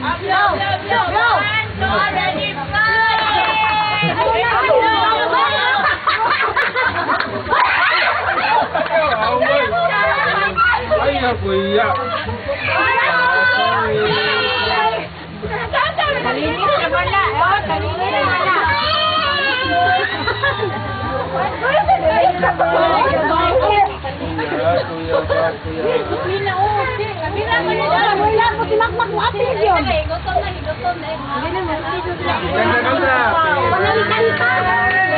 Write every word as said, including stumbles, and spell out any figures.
Go! Go! Go! Ready, Ay, nakuya. Kalinis naman na. Oh, kalinis naman na. Gutom na, gutom na.